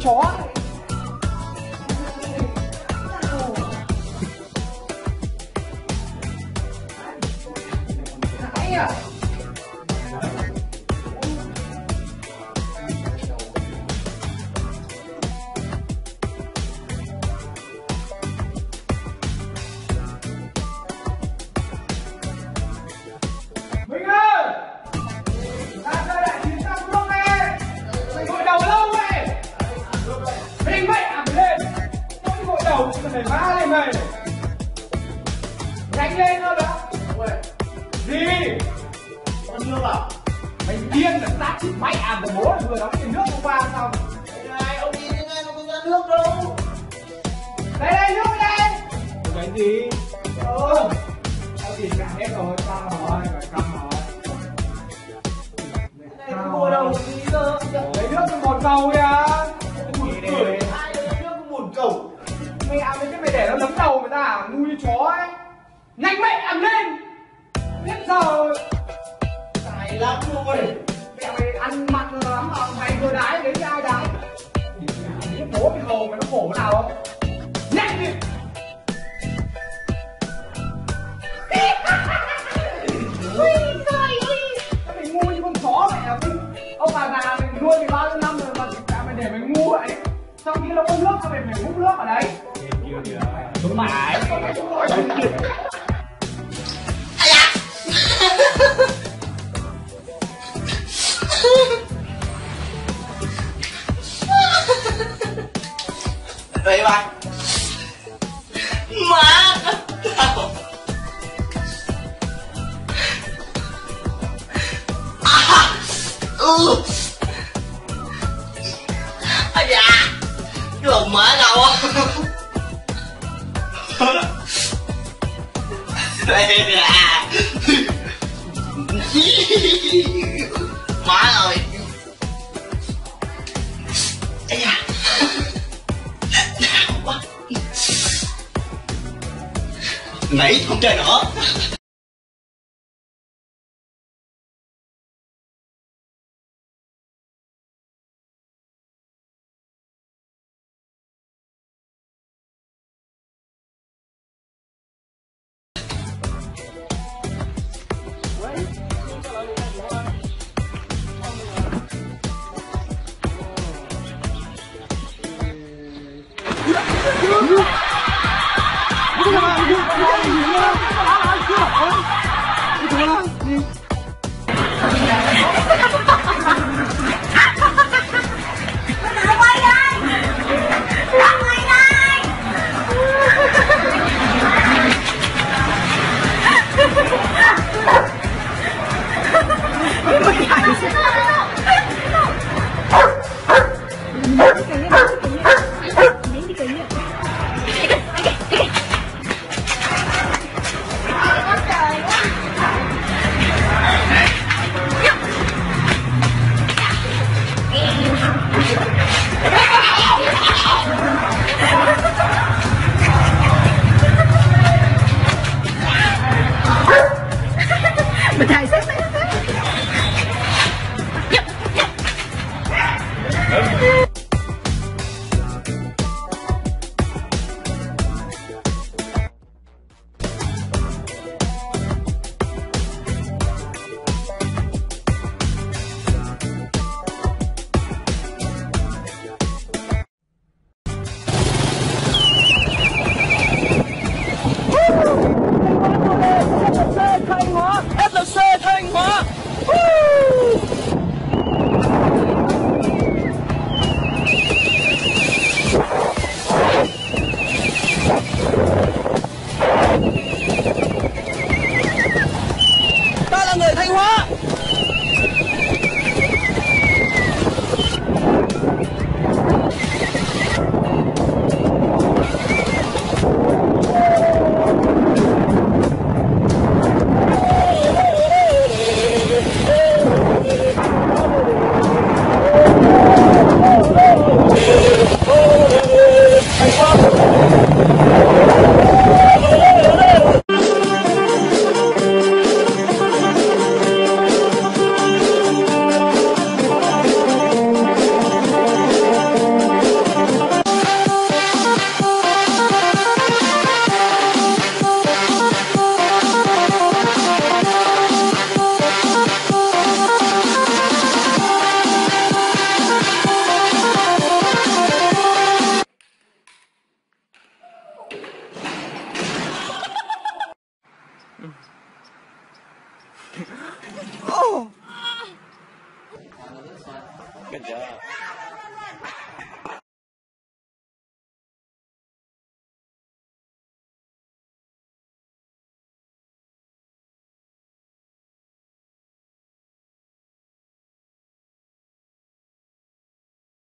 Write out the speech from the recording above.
chó này. Nãy à? Minh ơi! Ra chơi lại chiến thắng luôn này! Mày gội đầu lâu vậy? Minh mẹ à mày lên! Tôi đi gội đầu thì mày má lên mày! Nhanh lên thôi đã! Gì? Con nước à? Mày điên là tát chết mày à mà bố là vừa đóng tiền nước hôm qua xong. Này, ông đi thế này mà không ra nước đâu. Đây đây nước đây! Cái gì? Tao tiền cả hết rồi, căng rồi, phải căng rồi. Này không mua đâu đi giờ. Lấy nước trong bồn cầu kìa. Ai lấy nước có bồn cầu? Mẹ mày cái mày để nó lấm đầu người ta à? Ngu như chó ấy. Nhanh mẹ ăn lên! Biết giờ Tài lắm rồi. mẹ mày ăn mặn lắm mà mày vừa đái đến ai đái? Biết bố mày khổ mày nó khổ thế nào không? Nhanh đi! Mày ngu như con chó mẹ à? Ông bà già mình nuôi mày bao nhiêu năm rồi mà mày để mày ngu vậy? Trong khi nó có nước sao mày phải hút nước ở đấy? Đúng phải. Đây bạn. Má. À dạ. Được má đâu á. Đây à. Má rồi. Ây da. Đau quá. Nãy không chơi nữa. Mấy cái Good job.